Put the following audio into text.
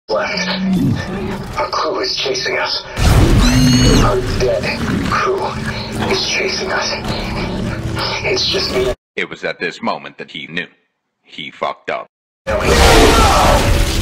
left. Our crew is chasing us. Our dead crew is chasing us. It's just me. It was at this moment that he knew. He fucked up. No,